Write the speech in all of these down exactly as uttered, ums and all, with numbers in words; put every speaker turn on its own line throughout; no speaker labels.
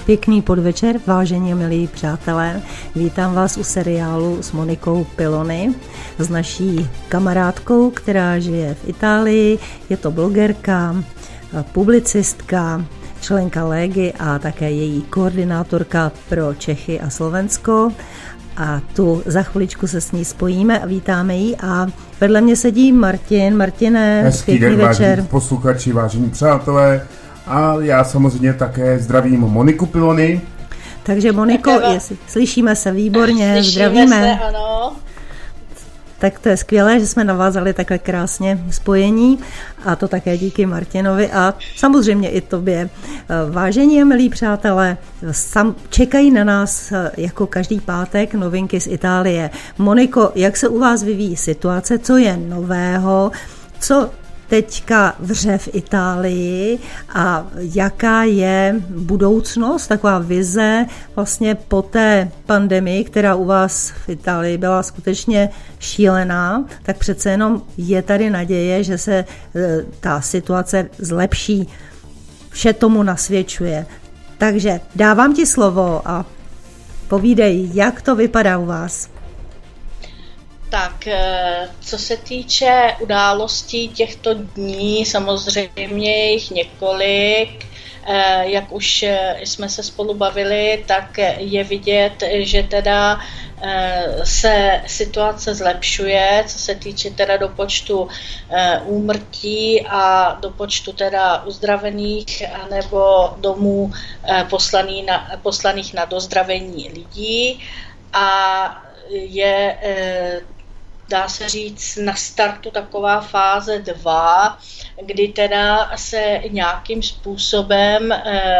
Pěkný podvečer, vážení milí přátelé. Vítám vás u seriálu s Monikou Pilony, s naší kamarádkou, která žije v Itálii. Je to blogerka, publicistka, členka Légy a také její koordinátorka pro Čechy a Slovensko. A tu za chviličku se s ní spojíme a vítáme ji. A vedle mě sedí Martin. Martine,
hezký
pěkný
den,
večer.
Vážení posluchači, vážení přátelé. A já samozřejmě také zdravím Moniku Pilony.
Takže Moniko, jestli, slyšíme se výborně,
slyšíme
zdravíme.
Se, ano.
Tak to je skvělé, že jsme navázali takhle krásně spojení a to také díky Martinovi a samozřejmě i tobě. Vážení a milí přátelé, sam, čekají na nás jako každý pátek novinky z Itálie. Moniko, jak se u vás vyvíjí situace, co je nového, co teďka vře v Itálii a jaká je budoucnost, taková vize vlastně po té pandemii, která u vás v Itálii byla skutečně šílená, tak přece jenom je tady naděje, že se ta situace zlepší. Vše tomu nasvědčuje. Takže dávám ti slovo a povídej, jak to vypadá u vás.
Tak, co se týče událostí těchto dní, samozřejmě jich několik, jak už jsme se spolu bavili, tak je vidět, že teda se situace zlepšuje, co se týče teda do počtu úmrtí a do počtu teda uzdravených nebo domů poslaných na, poslaných na dozdravení lidí a je, dá se říct, na startu taková fáze dva, kdy teda se nějakým způsobem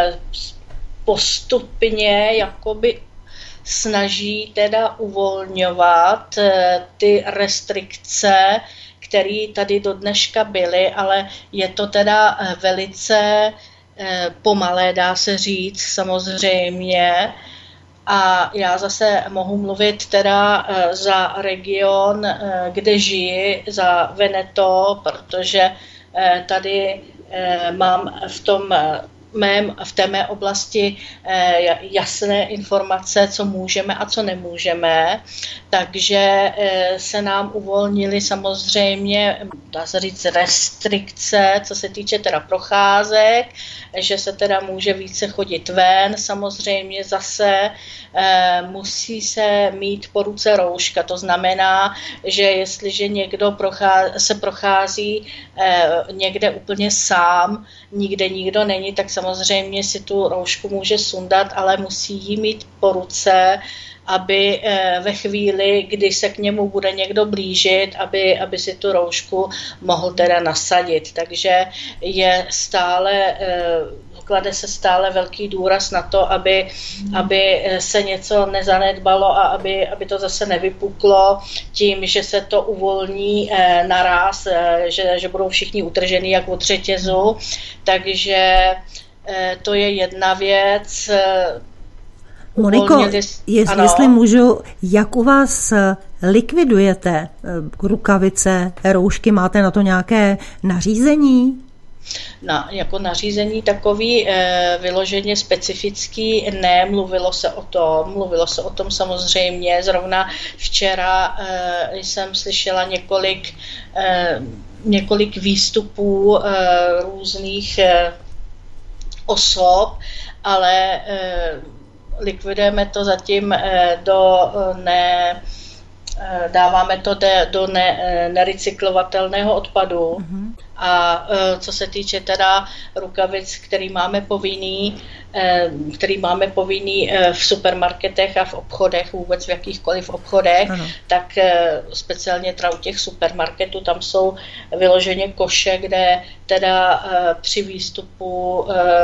postupně jakoby snaží teda uvolňovat ty restrikce, které tady do dneška byly, ale je to teda velice pomalé, dá se říct, samozřejmě. A já zase mohu mluvit teda za region, kde žiji, za Veneto, protože tady mám v tom mém, v té mé oblasti jasné informace, co můžeme a co nemůžeme. Takže se nám uvolnily samozřejmě, dá se říct, restrikce, co se týče teda procházek, že se teda může více chodit ven. Samozřejmě zase musí se mít po ruce rouška. To znamená, že jestliže někdo prochází, se prochází někde úplně sám, nikde nikdo není, tak samozřejmě si tu roušku může sundat, ale musí ji mít po ruce, aby ve chvíli, kdy se k němu bude někdo blížit, aby, aby si tu roušku mohl teda nasadit. Takže je stále, klade se stále velký důraz na to, aby, aby se něco nezanedbalo a aby, aby to zase nevypuklo tím, že se to uvolní naraz, že, že budou všichni utržení jak od řetězu. Takže to je jedna věc.
Moniko, jest, jestli můžu, jak u vás likvidujete rukavice, roušky, máte na to nějaké nařízení?
Na, jako nařízení takový e, vyloženě specifický ne, mluvilo se o tom, mluvilo se o tom samozřejmě, zrovna včera e, jsem slyšela několik, e, několik výstupů e, různých e, osob, ale e, likvidujeme to zatím do ne, dáváme to do ne, nerecyklovatelného odpadu. Mm-hmm. A co se týče teda rukavic, který máme povinný, který máme povinný v supermarketech a v obchodech, vůbec v jakýchkoliv obchodech, ano. Tak speciálně teda u těch supermarketů, tam jsou vyloženě koše, kde teda při výstupu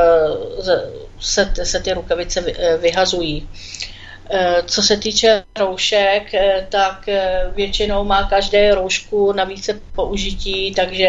se, se ty rukavice vyhazují. Co se týče roušek, tak většinou má každé roušku na více použití, takže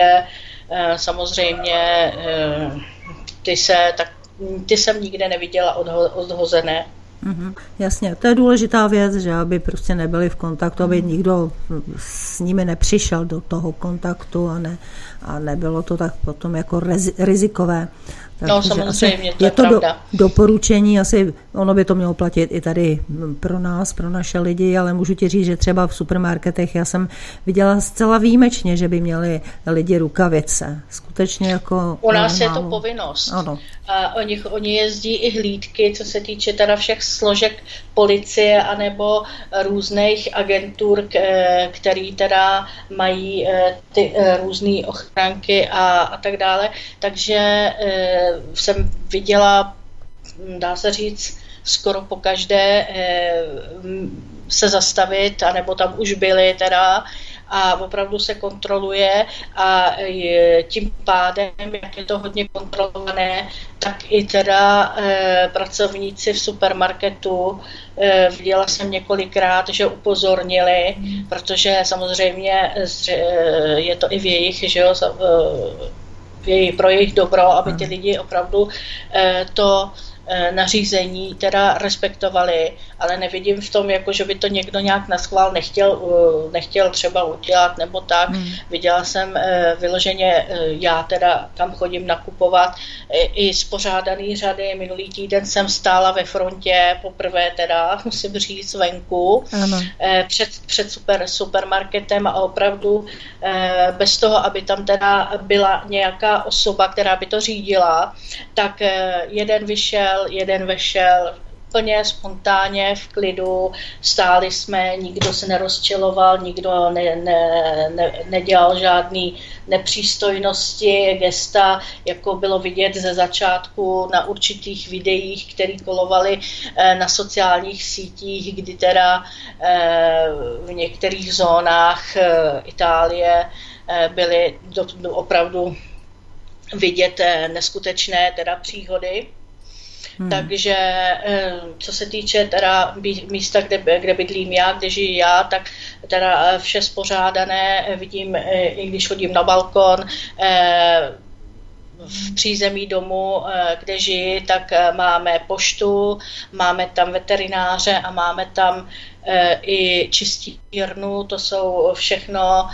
samozřejmě ty, se, tak, ty jsem nikde neviděla odho, odhozené.
Mm-hmm, jasně, to je důležitá věc, že aby prostě nebyli v kontaktu, aby nikdo s nimi nepřišel do toho kontaktu a, ne, a nebylo to tak potom jako rezi, rizikové. Tak,
no samozřejmě, to je,
je to
pravda.
Do, doporučení, asi ono by to mělo platit i tady pro nás, pro naše lidi, ale můžu ti říct, že třeba v supermarketech já jsem viděla zcela výjimečně, že by měli lidi rukavice. Skutečně jako...
U nás
málo.
Je to povinnost.
Ano.
A oni, oni jezdí i hlídky, co se týče teda všech složek policie anebo různých agentur, který teda mají ty různé ochránky a, a tak dále. Takže jsem viděla, dá se říct, skoro po každé se zastavit, anebo tam už byli teda, a opravdu se kontroluje a tím pádem, jak je to hodně kontrolované, tak i teda e, pracovníci v supermarketu, e, viděla jsem několikrát, že upozornili, protože samozřejmě je to i v jejich, že jo, v jejich, pro jejich dobro, aby ty lidi opravdu e, to nařízení teda respektovali, ale nevidím v tom, jako že by to někdo nějak naschvál nechtěl, nechtěl třeba udělat nebo tak. Hmm. Viděla jsem vyloženě, já teda tam chodím nakupovat, i spořádaný řady. Minulý týden jsem stála ve frontě, poprvé teda, musím říct, venku, ano. před, před super, supermarketem a opravdu bez toho, aby tam teda byla nějaká osoba, která by to řídila, tak jeden vyšel, jeden vešel plně spontánně v klidu, stáli jsme, nikdo se nerozčiloval, nikdo ne, ne, ne, nedělal žádný nepřístojnosti, gesta, jako bylo vidět ze začátku na určitých videích, které kolovaly na sociálních sítích, kdy teda v některých zónách Itálie byly do, do opravdu vidět neskutečné teda příhody. Hmm. Takže co se týče teda místa, kde, kde bydlím já, kde žiju já, tak teda vše spořádané, vidím, i když chodím na balkon, v přízemí domu, kde žiji, tak máme poštu, máme tam veterináře a máme tam i čistírnu, to jsou všechno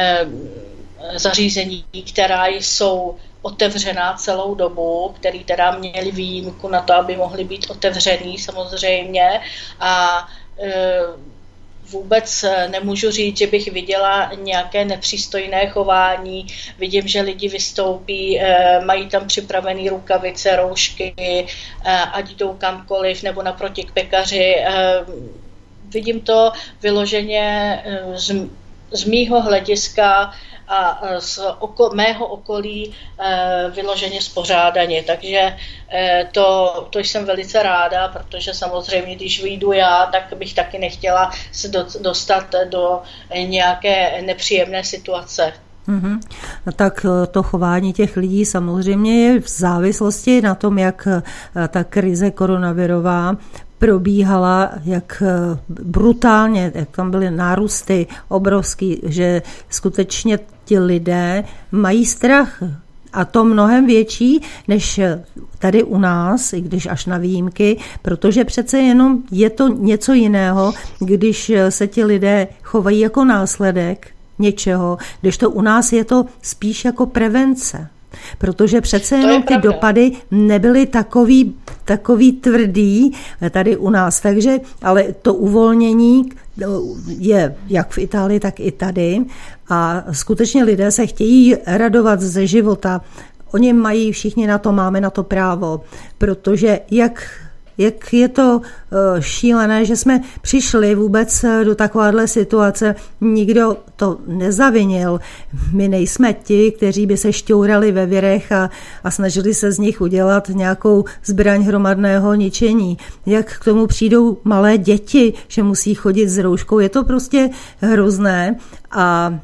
zařízení, která jsou otevřená celou dobu, který teda měli výjimku na to, aby mohli být otevřený samozřejmě a e, vůbec nemůžu říct, že bych viděla nějaké nepřístojné chování. Vidím, že lidi vystoupí, e, mají tam připravené rukavice, roušky, e, ať jdou kamkoliv nebo naproti k pekaři. E, vidím to vyloženě e, z, z mýho hlediska a z oko, mého okolí e, vyloženě spořádaně. Takže e, to, to jsem velice ráda, protože samozřejmě, když vyjdu já, tak bych taky nechtěla se do, dostat do nějaké nepříjemné situace.
Mm-hmm. Tak to chování těch lidí samozřejmě je v závislosti na tom, jak ta krize koronavirová probíhala, jak brutálně, jak tam byly nárůsty obrovský, že skutečně ti lidé mají strach. A to mnohem větší, než tady u nás, i když až na výjimky, protože přece jenom je to něco jiného, když se ti lidé chovají jako následek něčeho, když to u nás je to spíš jako prevence. Protože přece jenom ty dopady nebyly takový, takový tvrdý tady u nás. Takže, ale to uvolnění je jak v Itálii, tak i tady. A skutečně lidé se chtějí radovat ze života. Oni mají, všichni na to, máme na to právo. Protože jak... Jak je to šílené, že jsme přišli vůbec do takovéhle situace, nikdo to nezavinil. My nejsme ti, kteří by se šťourali ve virech a, a snažili se z nich udělat nějakou zbraň hromadného ničení. Jak k tomu přijdou malé děti, že musí chodit s rouškou, je to prostě hrozné. A,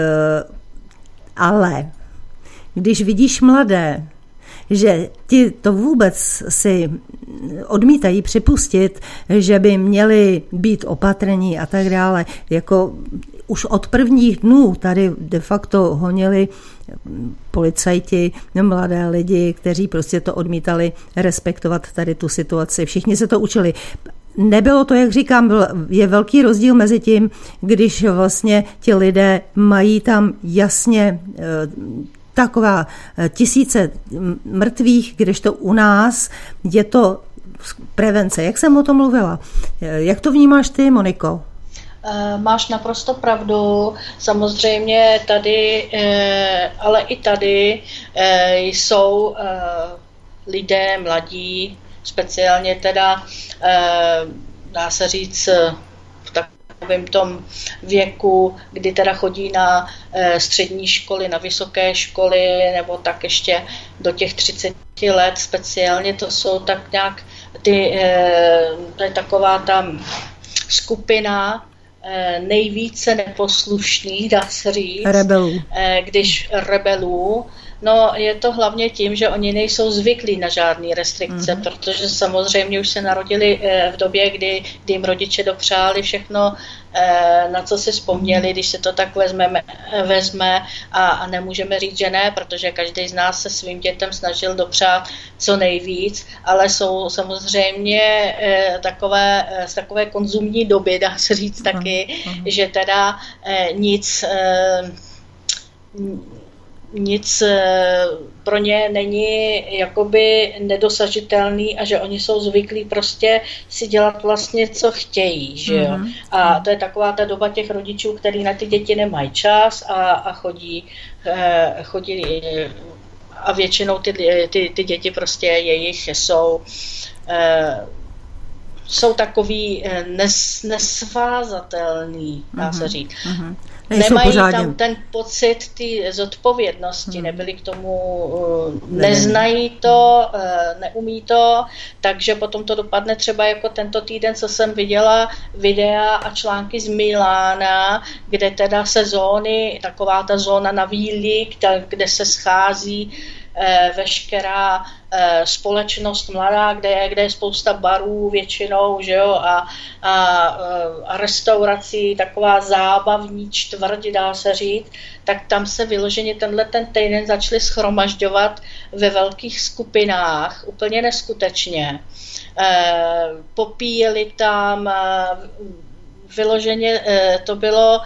ale když vidíš mladé, že ti to vůbec si odmítají připustit, že by měli být opatrní a tak dále. Jako už od prvních dnů tady de facto honili policajti, mladé lidi, kteří prostě to odmítali respektovat tady tu situaci. Všichni se to učili. Nebylo to, jak říkám, je velký rozdíl mezi tím, když vlastně ti lidé mají tam jasně taková tisíce mrtvých, kdežto u nás je to prevence. Jak jsem o tom mluvila? Jak to vnímáš ty, Moniko?
Máš naprosto pravdu. Samozřejmě tady, ale i tady jsou lidé mladí, speciálně teda, dá se říct, v takovém tom věku, kdy teda chodí na střední školy, na vysoké školy, nebo tak ještě do těch třiceti let speciálně, to jsou tak nějak ty, to je taková tam skupina nejvíce neposlušných, dá se říct,
rebelů.
Když rebelů, no je to hlavně tím, že oni nejsou zvyklí na žádné restrikce, mm. protože samozřejmě už se narodili v době, kdy, kdy jim rodiče dopřáli všechno, na co si vzpomněli, když se to tak vezme, vezme a, a nemůžeme říct, že ne, protože každý z nás se svým dětem snažil dopřát co nejvíc, ale jsou samozřejmě takové, z takové konzumní doby, dá se říct taky, mm. že teda nic nic pro ně není jakoby nedosažitelný a že oni jsou zvyklí prostě si dělat vlastně, co chtějí, že jo. Mm-hmm. A to je taková ta doba těch rodičů, který na ty děti nemají čas a, a chodí, chodí a většinou ty, ty, ty děti prostě jejich jsou jsou takový nes, nesvázatelný, dá se říct. Mm-hmm. Nemají pořádně. Tam ten pocit ty zodpovědnosti, hmm. nebyli k tomu, neznají to, neumí to, takže potom to dopadne třeba jako tento týden, co jsem viděla videa a články z Milána, kde teda sezóny, taková ta zóna na Víli, kde se schází veškerá společnost mladá, kde je, kde je spousta barů většinou, že jo, a, a, a restaurací, taková zábavní čtvrť, dá se říct, tak tam se vyloženě tenhle ten týden začali shromažďovat ve velkých skupinách, úplně neskutečně. Popíjeli tam, vyloženě to bylo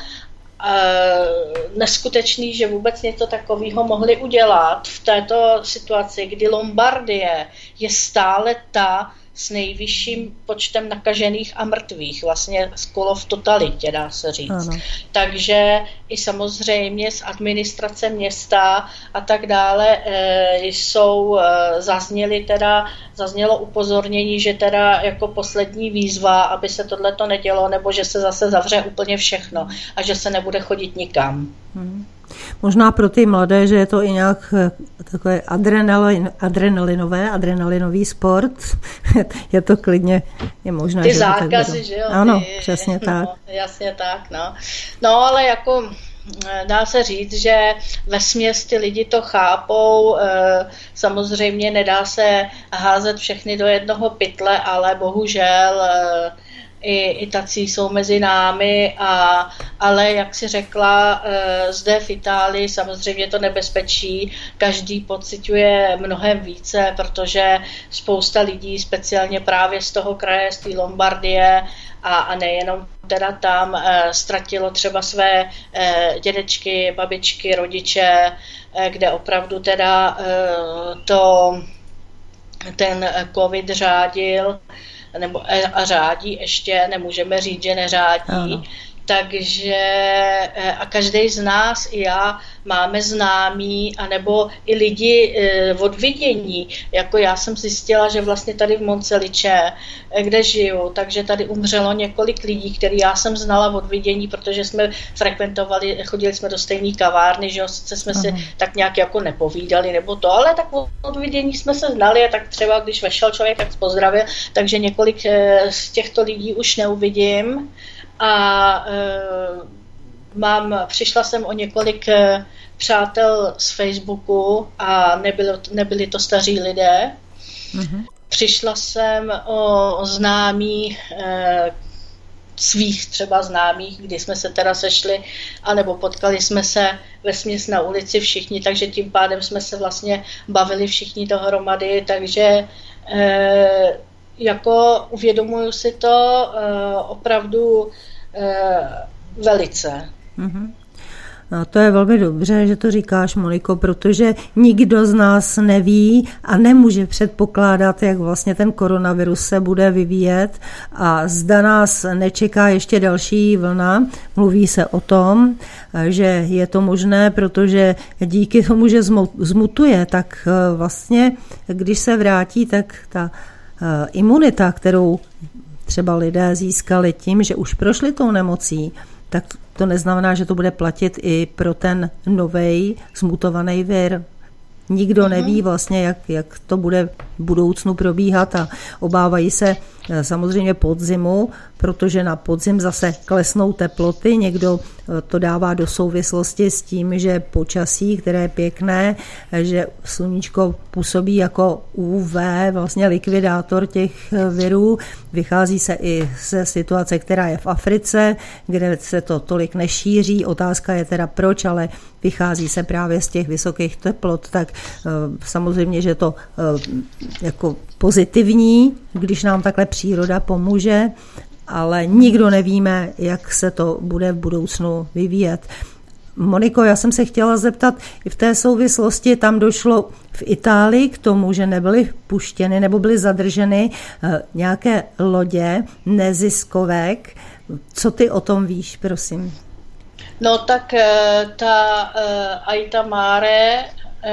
neskutečný, že vůbec něco takového mohli udělat v této situaci, kdy Lombardie je stále ta s nejvyšším počtem nakažených a mrtvých, vlastně skoro v totalitě, dá se říct. Ano. Takže i samozřejmě z administrace města a tak dále e, jsou, e, zazněly teda, zaznělo upozornění, že teda jako poslední výzva, aby se tohleto nedělo, nebo že se zase zavře úplně všechno a že se nebude chodit nikam.
Hmm. Možná pro ty mladé, že je to i nějak takové adrenalin, adrenalinové, adrenalinový sport. Je to klidně, je možná,
ty
že
zákazy, že jo?
Ano,
ty,
přesně
no,
tak.
Jasně tak, no. No, ale jako dá se říct, že vesměs ty lidi to chápou, samozřejmě nedá se házet všechny do jednoho pytle, ale bohužel I, i tací jsou mezi námi, a, ale jak si řekla, e, zde v Itálii samozřejmě to nebezpečí každý pociťuje mnohem více, protože spousta lidí, speciálně právě z toho kraje, z té Lombardie a, a nejenom teda tam, e, ztratilo třeba své e, dědečky, babičky, rodiče, e, kde opravdu teda e, to, ten covid řádil, nebo a řádí ještě, nemůžeme říct, že neřádí. Ano. Takže a každý z nás, i já, máme známí, anebo i lidi od vidění. Jako já jsem zjistila, že vlastně tady v Monceliče, kde žiju, takže tady umřelo několik lidí, který já jsem znala od vidění, protože jsme frekventovali, chodili jsme do stejné kavárny, že jo, sice jsme uh-huh. si tak nějak jako nepovídali, nebo to, ale tak od vidění jsme se znali, a tak třeba když vešel člověk, tak pozdravil, takže několik z těchto lidí už neuvidím. A e, mám, přišla jsem o několik e, přátel z Facebooku a nebylo, nebyli to staří lidé. Mm-hmm. Přišla jsem o, o známí, e, svých třeba známých, kdy jsme se teda sešli, anebo potkali jsme se vesměs na ulici všichni, takže tím pádem jsme se vlastně bavili všichni dohromady, takže e, jako uvědomuju si to e, opravdu e, velice.
Mm-hmm. No, to je velmi dobře, že to říkáš, Moniko, protože nikdo z nás neví a nemůže předpokládat, jak vlastně ten koronavirus se bude vyvíjet a zda nás nečeká ještě další vlna. Mluví se o tom, že je to možné, protože díky tomu, že zmutuje, tak vlastně, když se vrátí, tak ta imunita, kterou třeba lidé získali tím, že už prošli tou nemocí, tak to neznamená, že to bude platit i pro ten novej zmutovaný vir. Nikdo neví vlastně, jak, jak to bude v budoucnu probíhat a obávají se samozřejmě podzimu, protože na podzim zase klesnou teploty. Někdo to dává do souvislosti s tím, že počasí, které je pěkné, že sluníčko působí jako U V, vlastně likvidátor těch virů. Vychází se i ze situace, která je v Africe, kde se to tolik nešíří. Otázka je teda proč, ale vychází se právě z těch vysokých teplot, tak samozřejmě, že to jako pozitivní, když nám takhle příroda pomůže, ale nikdo nevíme, jak se to bude v budoucnu vyvíjet. Moniko, já jsem se chtěla zeptat, i v té souvislosti tam došlo v Itálii k tomu, že nebyly puštěny nebo byly zadrženy nějaké lodě neziskovek. Co ty o tom víš, prosím?
No tak ta Aita Mare,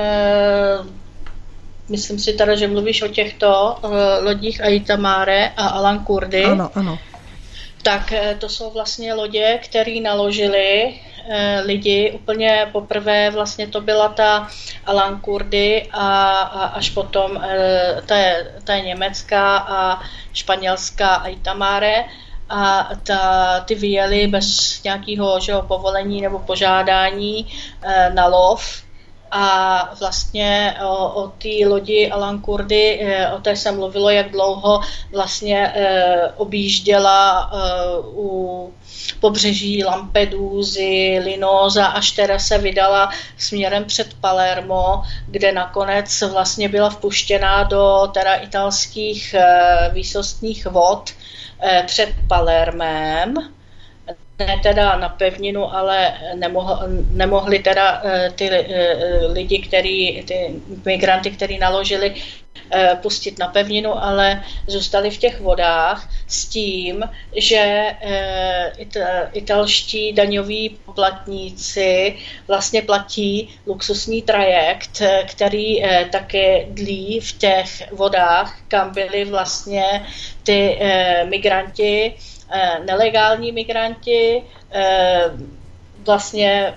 myslím si teda, že mluvíš o těchto lodích Aita Mare a Alan Kurdi.
Ano, ano.
Tak to jsou vlastně lodě, které naložili lidi úplně poprvé, vlastně to byla ta Alan Kurdi a, a až potom ta je, ta je německá a španělská Aita Mare a ta, ty vyjeli bez nějakého že, povolení nebo požádání na lov. A vlastně o, o té lodi Alan Kurdi, o té se mluvilo, jak dlouho vlastně e, objížděla e, u pobřeží Lampedusy, Linosa, až teda se vydala směrem před Palermo, kde nakonec vlastně byla vpuštěna do teda italských e, výsostných vod e, před Palermem. Ne teda na pevninu, ale nemohli, nemohli teda ty lidi, který, ty migranty, kteří naložili, pustit na pevninu, ale zůstali v těch vodách s tím, že italští daňoví poplatníci vlastně platí luxusní trajekt, který také dlí v těch vodách, kam byli vlastně ty migranti, nelegální migranti, vlastně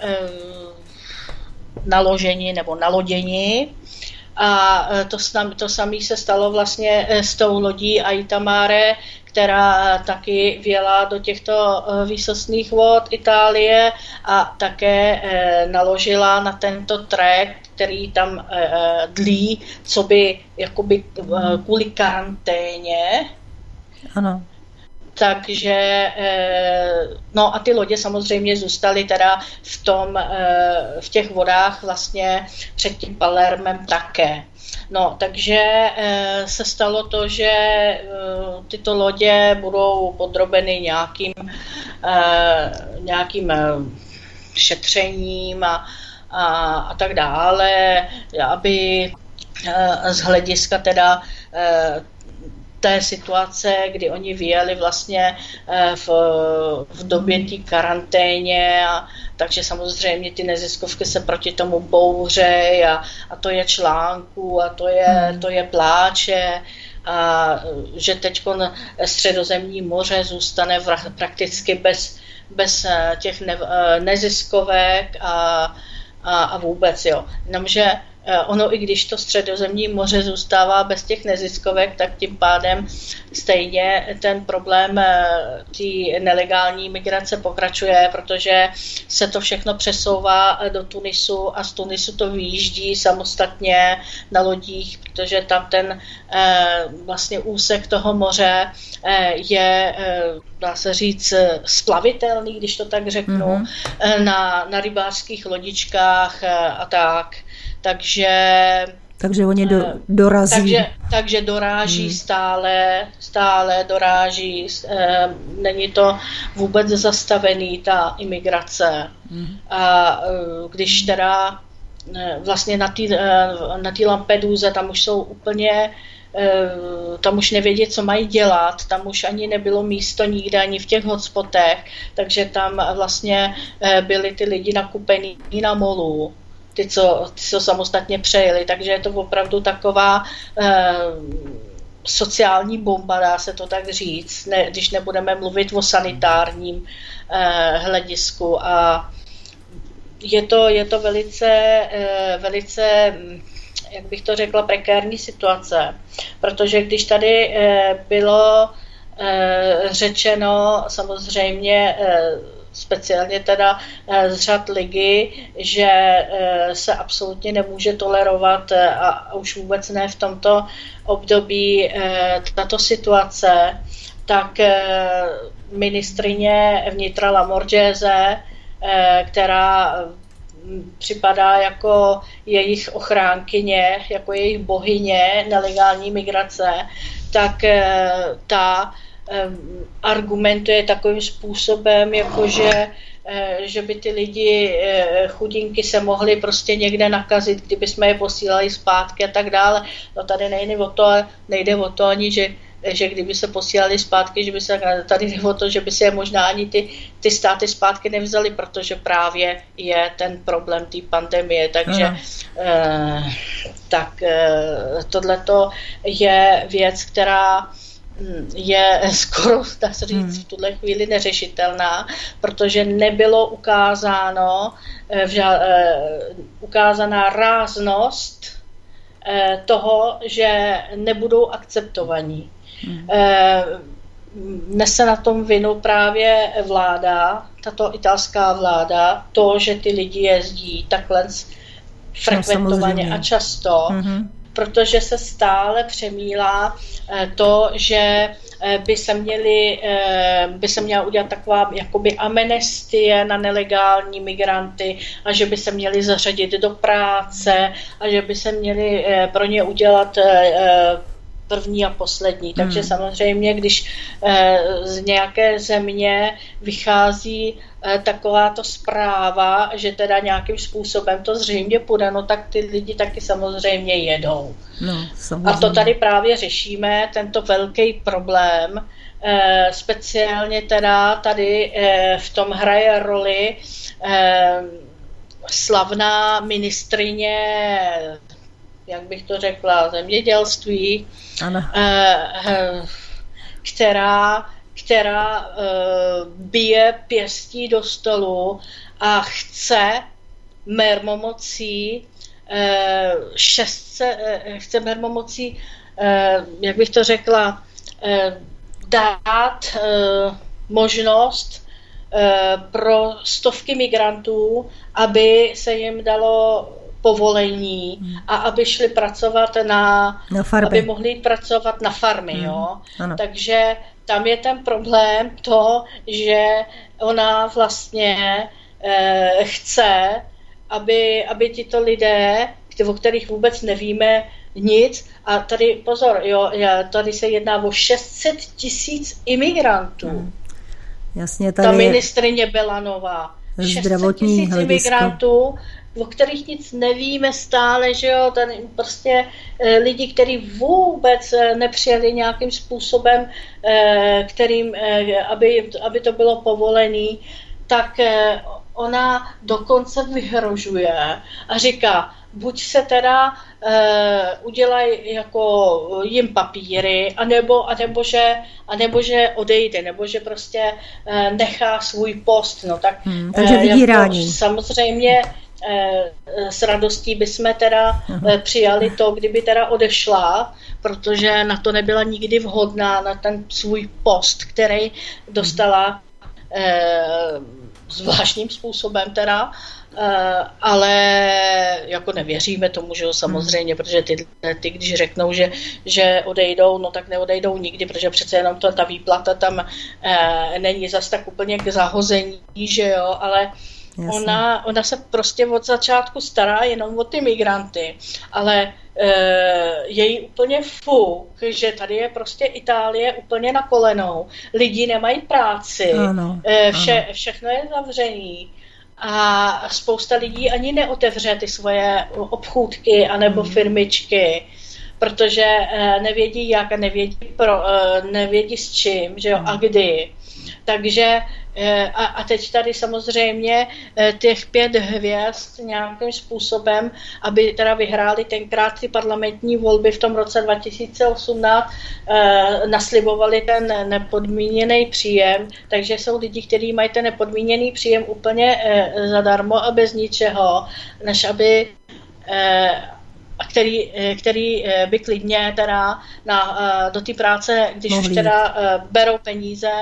naloženi nebo naloděni. A to, to samé se stalo vlastně s tou lodí Aita Mare, která taky vjela do těchto výsostných vod Itálie a také naložila na tento trajekt, který tam dlí, co by jakoby kvůli karanténě.
Ano.
Takže, no a ty lodě samozřejmě zůstaly teda v tom, v těch vodách vlastně před tím Palermem také. No, takže se stalo to, že tyto lodě budou podrobeny nějakým, nějakým šetřením a, a, a tak dále, aby z hlediska teda té situace, kdy oni vyjeli vlastně v, v době té karanténě, a, takže samozřejmě ty neziskovky se proti tomu bouřejí a, a to je článků a to je, to je pláče a že teď Středozemní moře zůstane prakticky bez, bez těch ne, neziskovek a, a, a vůbec, jo. Jenomže ono, i když to Středozemní moře zůstává bez těch neziskovek, tak tím pádem stejně ten problém té nelegální migrace pokračuje, protože se to všechno přesouvá do Tunisu a z Tunisu to vyjíždí samostatně na lodích, protože tam ten vlastně úsek toho moře je, dá se říct, splavitelný, když to tak řeknu, mm-hmm. na, na rybářských lodičkách a tak. Takže
Takže oni do, dorazí.
Takže, takže doráží hmm. stále, stále doráží. Není to vůbec zastavený, ta imigrace. Hmm. A když teda vlastně na té na té Lampeduze, tam už jsou úplně, tam už nevědí, co mají dělat, tam už ani nebylo místo nikde, ani v těch hotspotech, takže tam vlastně byli ty lidi nakupení na molu. Ty co, ty, co samostatně přejeli, takže je to opravdu taková eh, sociální bomba, dá se to tak říct, ne, když nebudeme mluvit o sanitárním eh, hledisku. A je to, je to velice, eh, velice, jak bych to řekla, prekérní situace, protože když tady eh, bylo eh, řečeno samozřejmě eh, speciálně teda z řad ligy, že se absolutně nemůže tolerovat a už vůbec ne v tomto období tato situace, tak ministryně vnitra Lamorgese, která připadá jako jejich ochránkyně, jako jejich bohyně nelegální migrace, tak ta argumentuje takovým způsobem, jakože že by ty lidi chudinky se mohli prostě někde nakazit, kdyby jsme je posílali zpátky a tak dále. No tady nejde o to, nejde o to ani, že, že kdyby se posílali zpátky, že by se, tady jde o to, že by se je možná ani ty, ty státy zpátky nevzali, protože právě je ten problém té pandemie. Takže eh, tak eh, tohleto je věc, která je skoro, dá se říct, v tuhle chvíli neřešitelná, protože nebylo ukázáno, ukázaná ráznost toho, že nebudou akceptovaní. Nese na tom vinu právě vláda, tato italská vláda, to, že ty lidi jezdí takhle frekventovaně no, a často, mm-hmm. protože se stále přemýlá to, že by se, měli, by se měla udělat taková jakoby amnestie na nelegální migranty a že by se měli zařadit do práce a že by se měli pro ně udělat první a poslední. Hmm. Takže samozřejmě, když z nějaké země vychází takováto zpráva, že teda nějakým způsobem to zřejmě půjde, no tak ty lidi taky samozřejmě jedou.
No, samozřejmě.
A to tady právě řešíme, tento velký problém. Speciálně teda tady v tom hraje roli slavná ministryně, jak bych to řekla, zemědělství, ano. která, která bije pěstí do stolu a chce mermomocí šestce, chce mermomocí, jak bych to řekla, dát možnost pro stovky migrantů, aby se jim dalo povolení a aby šli pracovat na,
na farmy.
Aby mohli jít pracovat na farmy, hmm. jo.
Ano.
Takže tam je ten problém to, že ona vlastně eh, chce, aby, aby tito lidé, o kterých vůbec nevíme nic, a tady pozor, jo, tady se jedná o šest set tisíc imigrantů. Hmm.
Jasně, tady
ta ministryně Belanová. šest set tisíc imigrantů, o kterých nic nevíme stále, že jo, ten prostě e, lidi, kteří vůbec e, nepřijeli nějakým způsobem, e, kterým, e, aby, aby to bylo povolený, tak e, ona dokonce vyhrožuje a říká, buď se teda e, udělají jako jim papíry, anebo, anebo, že, anebo že odejde, nebo že prostě e, nechá svůj post. No, tak,
hmm, takže vydírání.
E, jako, samozřejmě e, s radostí bychom teda e, přijali to, kdyby teda odešla, protože na to nebyla nikdy vhodná, na ten svůj post, který dostala e, zvláštním způsobem teda, Uh, ale jako nevěříme tomu, že jo, samozřejmě, protože ty, ty když řeknou, že, že odejdou, no tak neodejdou nikdy, protože přece jenom to, ta výplata tam uh, není zas tak úplně k zahození, že jo, ale Ona, ona se prostě od začátku stará jenom o ty migranty, ale e, je jí úplně fuk, že tady je prostě Itálie úplně na kolenou, lidi nemají práci,
ano,
e, vše,
ano.
všechno je zavřený a spousta lidí ani neotevře ty svoje obchůdky anebo
hmm.
firmičky, protože e, nevědí jak a nevědí, pro, e, nevědí s čím, že jo, a kdy. Takže a, a teď tady samozřejmě těch pět hvězd nějakým způsobem, aby teda vyhráli tenkrát ty parlamentní volby v tom roce dva tisíce osmnáct, eh, naslibovali ten nepodmíněný příjem, takže jsou lidi, kteří mají ten nepodmíněný příjem úplně eh, zadarmo a bez ničeho, než aby eh, který, který by klidně teda na, do té práce, když Mohli. už teda berou peníze,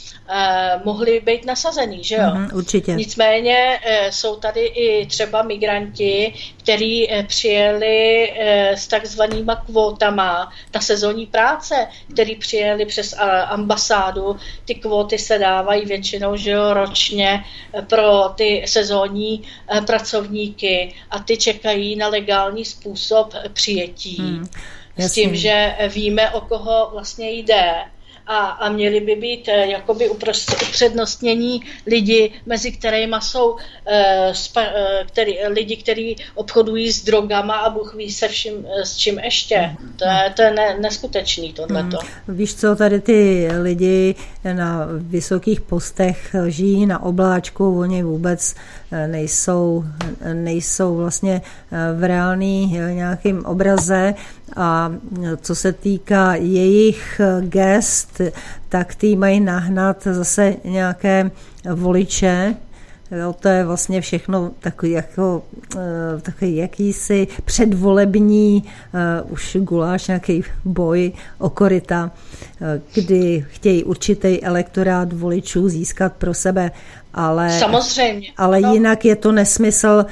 Uh, mohli být nasazený, že jo?
Mm, určitě.
Nicméně uh, jsou tady i třeba migranti, kteří uh, přijeli uh, s takzvanýma kvótama na sezónní práce, kteří přijeli přes uh, ambasádu. Ty kvóty se dávají většinou, že jo, ročně uh, pro ty sezónní uh, pracovníky a ty čekají na legální způsob přijetí. Mm, s tím, že víme, o koho vlastně jde. A, a měli by být eh, jakoby upřednostnění lidi, mezi kterými jsou eh, spa, eh, který, lidi, kteří obchodují s drogama a Bůh ví se vším, s čím ještě. To je, to je ne, neskutečný tohleto.
Hmm. Víš co, tady ty lidi na vysokých postech žijí na obláčku, oni vůbec nejsou, nejsou vlastně v reálný nějakým obraze. A co se týká jejich gest, tak ty mají nahnat zase nějaké voliče. Jo, to je vlastně všechno takový, jako, takový jakýsi předvolební uh, už guláš, nějaký boj o koryta, uh, kdy chtějí určitý elektorát voličů získat pro sebe. Ale,
Samozřejmě.
ale
no.
jinak je to nesmysl,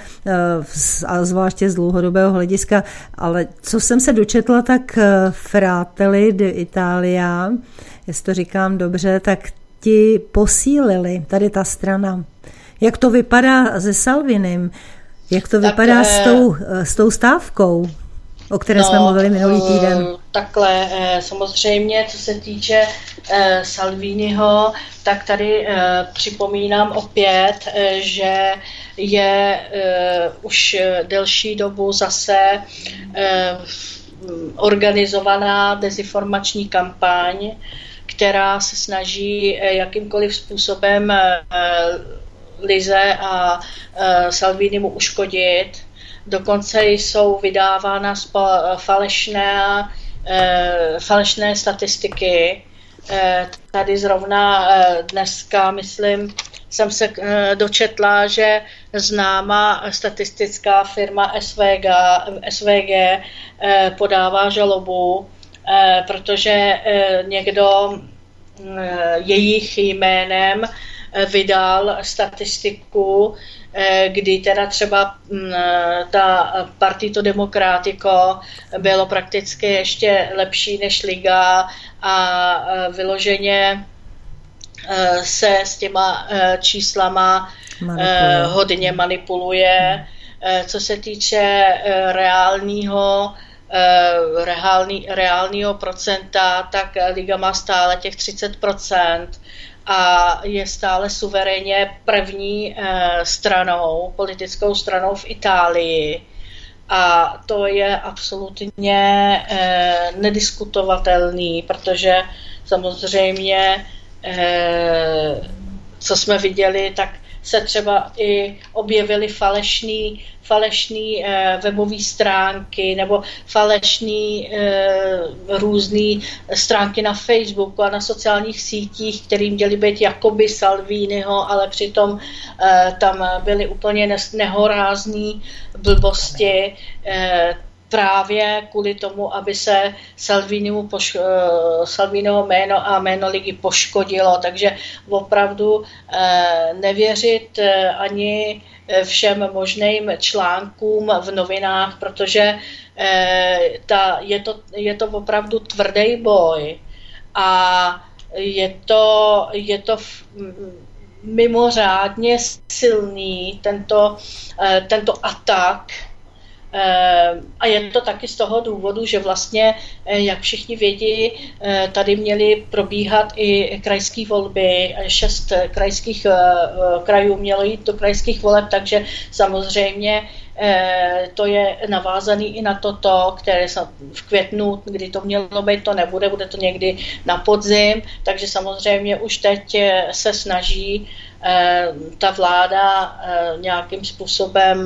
a zvláště z dlouhodobého hlediska. Ale co jsem se dočetla, tak Fratelli d'Italia, jestli to říkám dobře, tak ti posílili tady ta strana. Jak to vypadá se Salvinim? Jak to tak, vypadá s tou, s tou stávkou, o které no, jsme mluvili minulý týden?
Takhle, samozřejmě, co se týče Salviniho, tak tady připomínám opět, že je už delší dobu zase organizovaná dezinformační kampaň, která se snaží jakýmkoliv způsobem Lize a Salvinimu uškodit. Dokonce jsou vydávána falešné, falešné statistiky. Tady zrovna dneska, myslím, jsem se dočetla, že známá statistická firma S V G, S V G podává žalobu, protože někdo jejich jménem vydal statistiku, kdy teda třeba ta Partito Democratico bylo prakticky ještě lepší než Liga a vyloženě se s těma číslama manipuluje. hodně manipuluje. Co se týče reálního reální, reálního procenta, tak Liga má stále těch třicet procent a je stále suverénně první stranou, politickou stranou v Itálii. A to je absolutně nediskutovatelný, protože samozřejmě, co jsme viděli, tak se třeba i objevily falešný, falešný eh, webové stránky nebo falešný eh, různé stránky na Facebooku a na sociálních sítích, které měly být jakoby Salviniho, ale přitom eh, tam byly úplně nehorázný blbosti, eh, právě kvůli tomu, aby se Salvinimu poš- Salviniho jméno a jméno ligy poškodilo. Takže opravdu eh, nevěřit eh, ani všem možným článkům v novinách, protože eh, ta, je, to, je to opravdu tvrdý boj a je to, je to mimořádně silný tento, tento atak. A je to taky z toho důvodu, že vlastně, jak všichni vědí, tady měly probíhat i krajské volby, šest krajských krajů mělo jít do krajských voleb, takže samozřejmě to je navázané i na toto, které v květnu, kdy to mělo být, to nebude, bude to někdy na podzim, takže samozřejmě už teď se snaží ta vláda nějakým způsobem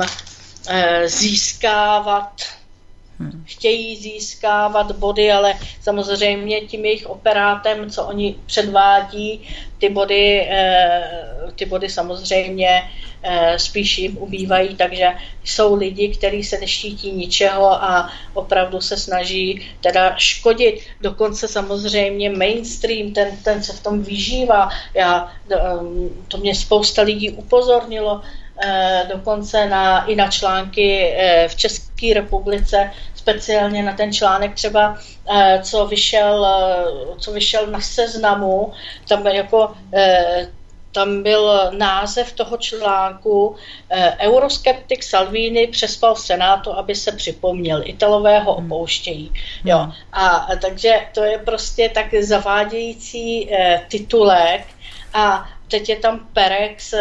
získávat, chtějí získávat body, ale samozřejmě tím jejich operátem, co oni předvádí, ty body, ty body samozřejmě spíš jim ubývají, takže jsou lidi, kteří se neštítí ničeho a opravdu se snaží teda škodit. Dokonce samozřejmě mainstream, ten, ten se v tom vyžívá. Já, to mě spousta lidí upozornilo, dokonce na, i na články v České republice, speciálně na ten článek třeba, co vyšel, co vyšel na Seznamu, tam jako tam byl název toho článku Euroskeptik Salvini přespal v Senátu, aby se připomněl. Italové ho opouštějí. Jo. A takže to je prostě tak zavádějící titulek a teď je tam Perex,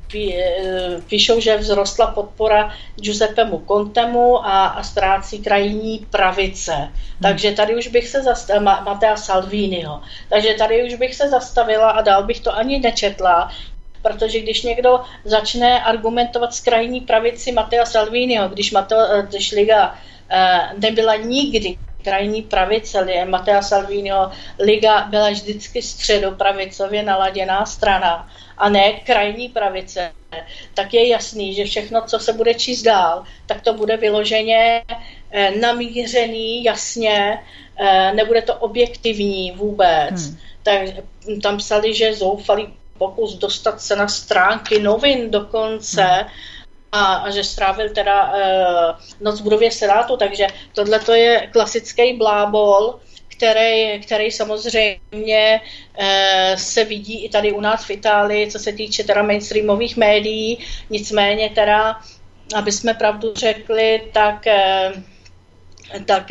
píšou, že vzrostla podpora Giuseppemu Contemu a, a ztrácí krajní pravice. Hmm. Takže tady už bych se zastavila, Mattea Salviniho, takže tady už bych se zastavila a dál bych to ani nečetla, protože když někdo začne argumentovat s krajní pravici Mattea Salviniho, když, Matteo, když Liga nebyla nikdy krajní pravice, Mattea Salviniho, Liga byla vždycky středopravicově naladěná strana a ne krajní pravice, tak je jasný, že všechno, co se bude číst dál, tak to bude vyloženě namířený, jasně, nebude to objektivní vůbec. Hmm. Tak tam psali, že zoufalý pokus dostat se na stránky novin dokonce, hmm. A, a že strávil teda e, noc v budově Senátu, takže tohle to je klasický blábol, který, který samozřejmě e, se vidí i tady u nás v Itálii, co se týče teda mainstreamových médií, nicméně teda, aby jsme pravdu řekli, tak e, tak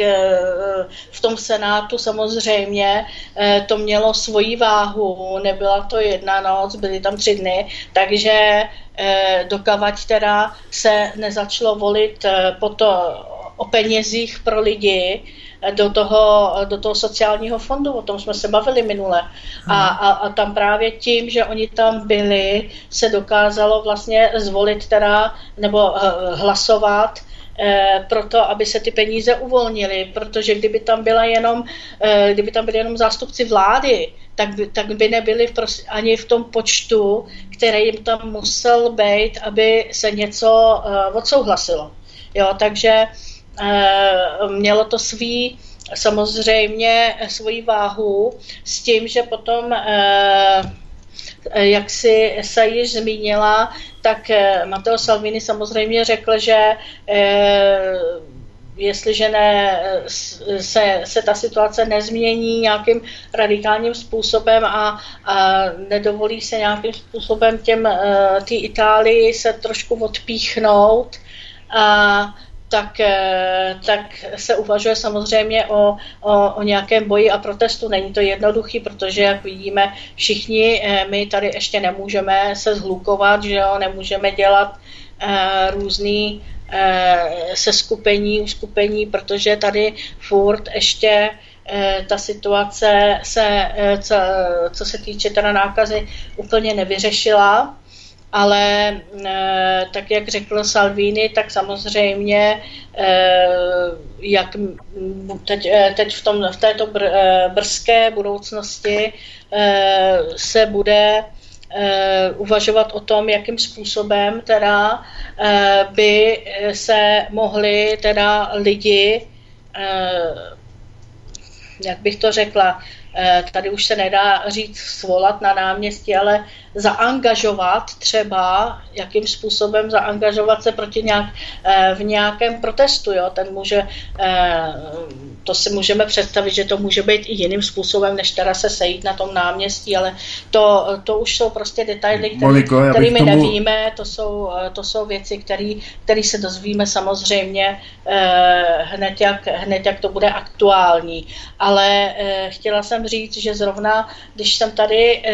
v tom Senátu samozřejmě to mělo svoji váhu, nebyla to jedna noc, byly tam tři dny, takže dokavať teda se nezačalo volit po to, o penězích pro lidi do toho, do toho sociálního fondu, o tom jsme se bavili minule. A, a, a tam právě tím, že oni tam byli, se dokázalo vlastně zvolit teda, nebo hlasovat proto, aby se ty peníze uvolnily, protože kdyby tam byla jenom, kdyby tam byli jenom zástupci vlády, tak by, tak by nebyli v pros, ani v tom počtu, který jim tam musel být, aby se něco uh, odsouhlasilo. Jo, takže uh, mělo to svý, samozřejmě svoji váhu s tím, že potom uh, jak si se již zmínila, tak Matteo Salvini samozřejmě řekl, že eh, jestliže ne, se, se ta situace nezmění nějakým radikálním způsobem a, a nedovolí se nějakým způsobem těm té Itálii se trošku odpíchnout, a Tak, tak se uvažuje samozřejmě o, o, o nějakém boji a protestu. Není to jednoduchý, protože, jak vidíme všichni, my tady ještě nemůžeme se zhlukovat, že jo, nemůžeme dělat uh, různý uh, seskupení, uskupení, protože tady furt ještě uh, ta situace se, uh, co, co se týče teda nákazy, úplně nevyřešila. Ale tak, jak řekl Salvini, tak samozřejmě jak teď, teď v, tom, v této br, brzké budoucnosti se bude uvažovat o tom, jakým způsobem teda by se mohli teda lidi, jak bych to řekla, tady už se nedá říct svolat na náměstí, ale zaangažovat třeba, jakým způsobem zaangažovat se proti nějak, v nějakém protestu. Jo? Ten může, to si můžeme představit, že to může být i jiným způsobem, než teda se sejít na tom náměstí, ale to, to už jsou prostě detaily, který, který my tomu... nevíme, to jsou, to jsou věci, které se dozvíme samozřejmě hned jak, hned jak to bude aktuální. Ale chtěla jsem říct, že zrovna, když jsem tady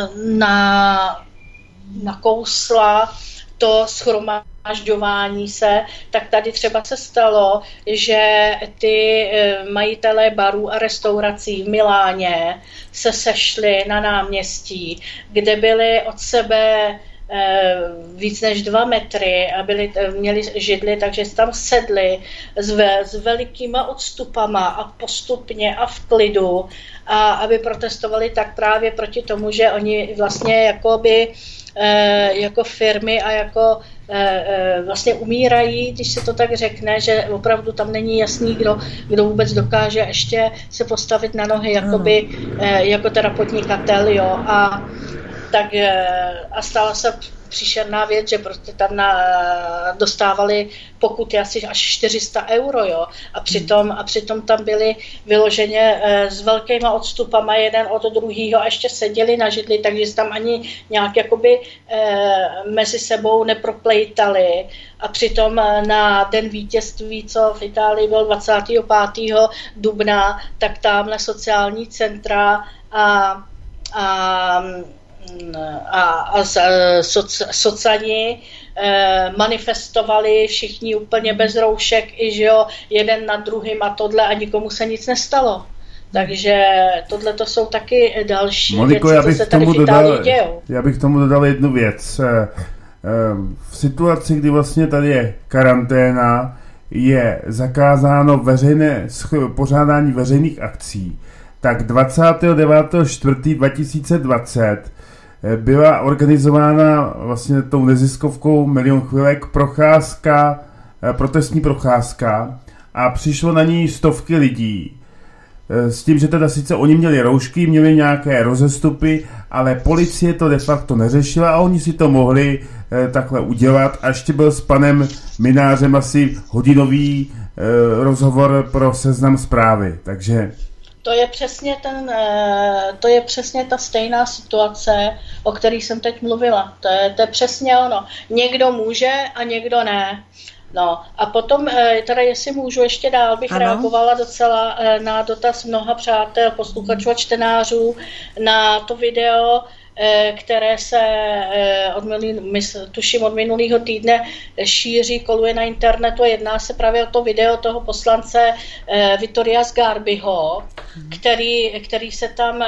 na, nakousla to shromažďování se, tak tady třeba se stalo, že ty majitelé barů a restaurací v Miláně se sešli na náměstí, kde byli od sebe víc než dva metry a byli, měli židli, takže tam sedli s, ve, s velikýma odstupama a postupně a v klidu, a aby protestovali tak právě proti tomu, že oni vlastně jakoby, jako firmy a jako vlastně umírají, když se to tak řekne, že opravdu tam není jasný, kdo, kdo vůbec dokáže ještě se postavit na nohy jakoby, jako teda podnikatel, jo, a tak a stala se příšerná věc, že prostě tam na, dostávali pokuty asi až čtyři sta euro, jo, a přitom, a přitom tam byli vyloženě e, s velkýma odstupama jeden od druhýho a ještě seděli na židli, takže tam ani nějak jakoby e, mezi sebou neproplejtali, a přitom na den vítězství, co v Itálii byl dvacátého pátého dubna, tak tamhle sociální centra a, a a, a soc, socani eh, manifestovali všichni úplně bez roušek, i že jo, jeden nad druhým a tohle, a nikomu se nic nestalo. Takže tohle to jsou taky další
Moniko,
věci, co se tady v Itálii dějou.
Já bych tomu dodal jednu věc. V situaci, kdy vlastně tady je karanténa, je zakázáno veřejné pořádání veřejných akcí, tak dvacátého devátého čtvrtého dva tisíce dvacet byla organizována vlastně tou neziskovkou Milion chvilek procházka, protestní procházka, a přišlo na ní stovky lidí. S tím, že teda sice oni měli roušky, měli nějaké rozestupy, ale policie to de facto neřešila a oni si to mohli eh, takhle udělat. A ještě byl s panem Minářem asi hodinový eh, rozhovor pro Seznam Zprávy, takže...
To je přesně ten, to je přesně ta stejná situace, o které jsem teď mluvila. To je, to je přesně ono. Někdo může a někdo ne. No a potom, teda jestli můžu ještě dál, bych ano. reagovala docela na dotaz mnoha přátel, posluchačů a čtenářů na to video, které se od minulý, tuším od minulého týdne šíří, koluje na internetu, a jedná se právě o to video toho poslance Vittoria Sgarbiho, který, který se tam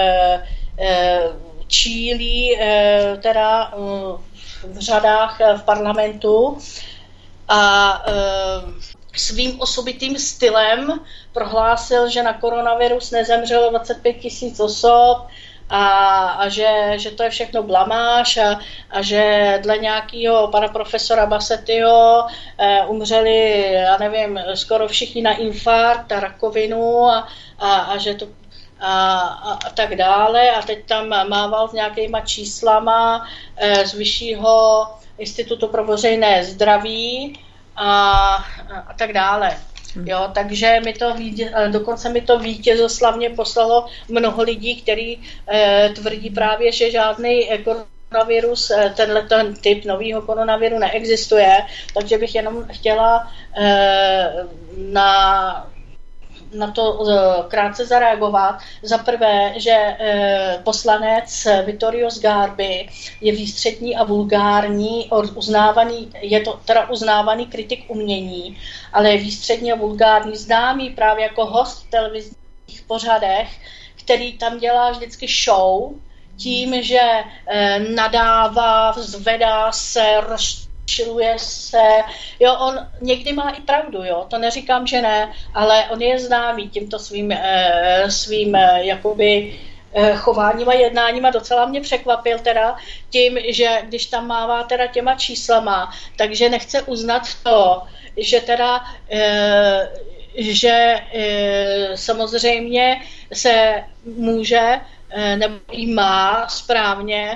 čílí teda v řadách v parlamentu a svým osobitým stylem prohlásil, že na koronavirus nezemřelo dvacet pět tisíc osob, a, a že, že to je všechno blamáž, a, a že dle nějakého pana profesora Bassettiho eh, umřeli, já nevím, skoro všichni na infarkt a rakovinu a, a, a že to a, a, a tak dále, a teď tam mával s nějakýma číslama eh, z Vyššího institutu pro veřejné zdraví a, a, a tak dále. Jo, takže mi to vítěz, dokonce mi to vítězoslavně poslalo mnoho lidí, kteří eh, tvrdí právě, že žádný koronavirus, eh, tenhle ten typ nového koronaviru neexistuje, takže bych jenom chtěla eh, na na to krátce zareagovat. Za prvé, že poslanec Vittorio Sgarbi je výstřední a vulgární, uznávaný, je to teda uznávaný kritik umění, ale je výstřední a vulgární, známý právě jako host v televizních pořadech, který tam dělá vždycky show tím, že nadává, zvedá se, roz čiluje se, jo, on někdy má i pravdu, jo, to neříkám, že ne, ale on je známý tímto svým, eh, svým eh, jakoby eh, chováním a jednáním, a docela mě překvapil teda tím, že když tam mává teda těma číslama, takže nechce uznat to, že teda eh, že eh, samozřejmě se může eh, nebo i má správně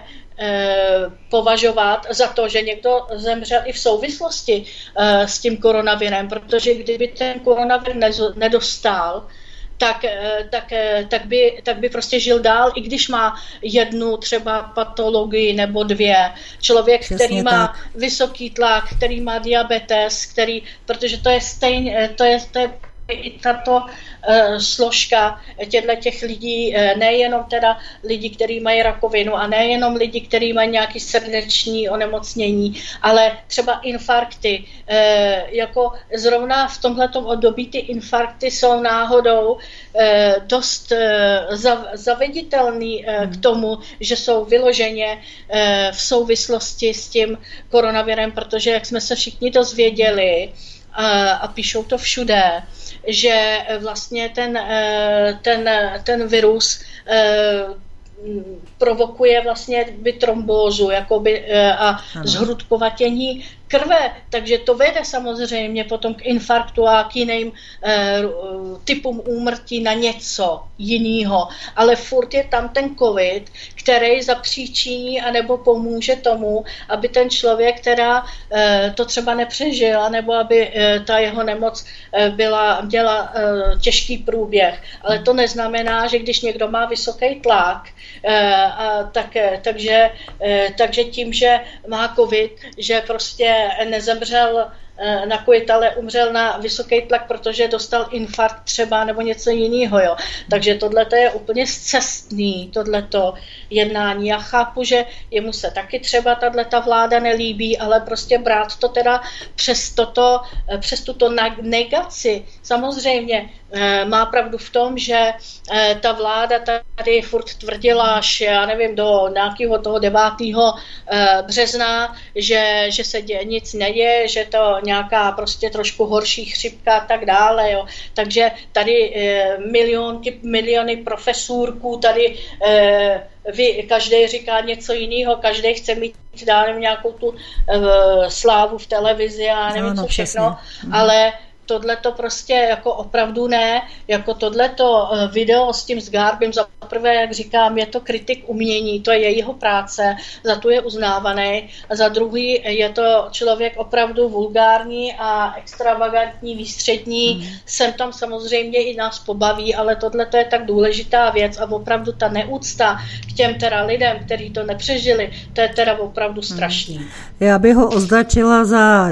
považovat za to, že někdo zemřel i v souvislosti s tím koronavirem, protože kdyby ten koronavir nedostal, tak, tak, tak, by, tak by prostě žil dál, i když má jednu třeba patologii nebo dvě. Člověk, Přesně který tak. má vysoký tlak, který má diabetes, který, protože to je stejně, to je, to je i tato uh, složka těchto těch lidí, uh, nejenom teda lidi, kteří mají rakovinu a nejenom lidi, kteří mají nějaké srdeční onemocnění, ale třeba infarkty. Uh, jako zrovna v tomhletom období ty infarkty jsou náhodou uh, dost uh, zav, zaveditelný uh, k tomu, že jsou vyloženě uh, v souvislosti s tím koronavirem, protože jak jsme se všichni dozvěděli, a píšou to všude, že vlastně ten, ten, ten virus provokuje vlastně trombózu jakoby, a ano. zhrudkovatění krve, takže to vede samozřejmě potom k infarktu a k jiným e, typům úmrtí na něco jiného. Ale furt je tam ten covid, který zapříčiní anebo pomůže tomu, aby ten člověk, která e, to třeba nepřežil, nebo aby e, ta jeho nemoc e, byla, měla e, těžký průběh. Ale to neznamená, že když někdo má vysoký tlak, e, a tak, takže, e, takže tím, že má covid, že prostě nezemřel na covid, ale umřel na vysoký tlak, protože dostal infarkt třeba nebo něco jiného. Jo. Takže tohleto je úplně scestný, tohleto jednání. Já chápu, že jemu se taky třeba tato vláda nelíbí, ale prostě brát to teda přes, toto, přes tuto negaci. Samozřejmě má pravdu v tom, že ta vláda tady furt tvrdila až, já nevím, do nějakého toho devátého března, že, že se děje, nic neděje, že to nějaká prostě trošku horší chřipka a tak dále. Jo. Takže tady e, milionky, miliony profesurků, tady e, vy, každý říká něco jiného, každý chce mít dále nějakou tu e, slávu v televizi a nevím no, no, co všechno, přesně. Ale tohle to prostě jako opravdu ne, jako tohleto video s tím Sgarbym, za prvé, jak říkám, je to kritik umění, to je jeho práce, za to je uznávaný, a za druhý je to člověk opravdu vulgární a extravagantní, výstřední, mm. sem tam samozřejmě i nás pobaví, ale tohleto je tak důležitá věc a opravdu ta neúcta k těm teda lidem, kteří to nepřežili, to je teda opravdu strašný. Mm.
Já bych ho označila za